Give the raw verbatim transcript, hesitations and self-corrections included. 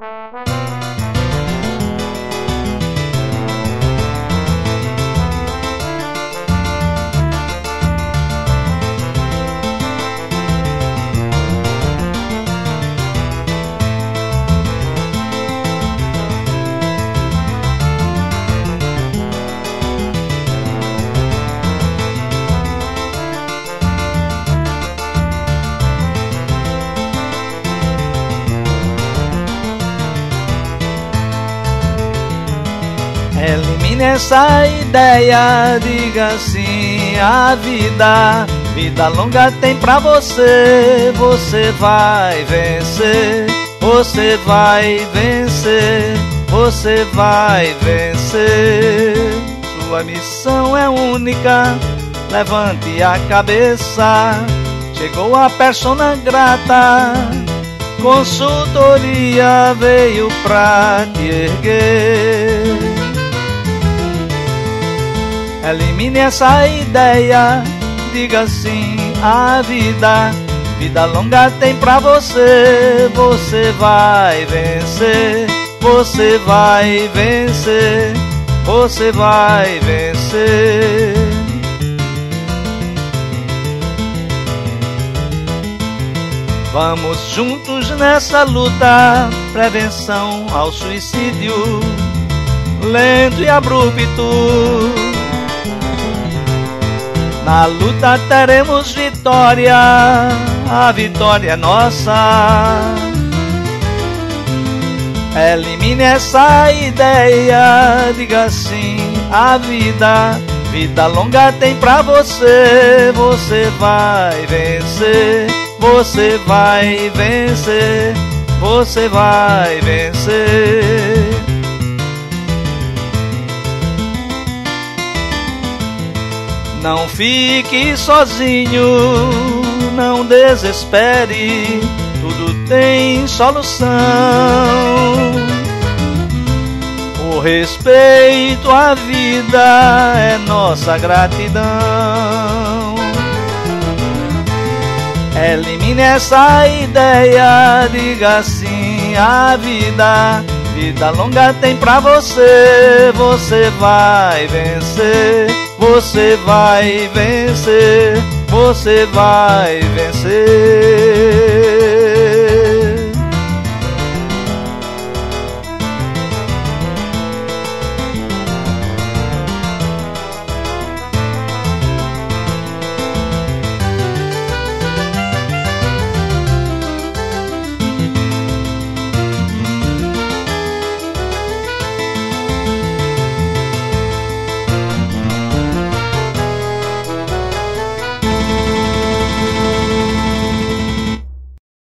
Elimine essa ideia, diga sim à vida. Vida longa tem pra você, você vai vencer. Você vai vencer, você vai vencer. Sua missão é única, levante a cabeça. Chegou a persona grata, consultoria veio pra te erguer. Elimine essa ideia, diga sim à vida. Vida longa tem pra você, você vai vencer. Você vai vencer, você vai vencer. Vamos juntos nessa luta, prevenção ao suicídio, lento e abrupto. Na luta teremos vitória, a vitória é nossa. Elimine essa ideia, diga sim à vida. Vida longa tem pra você, você vai vencer. Você vai vencer, você vai vencer. Não fique sozinho, não desespere, tudo tem solução. O respeito à vida é nossa gratidão. Elimine essa ideia, diga sim à vida. Vida longa tem pra você, você vai vencer. Você vai vencer, você vai vencer.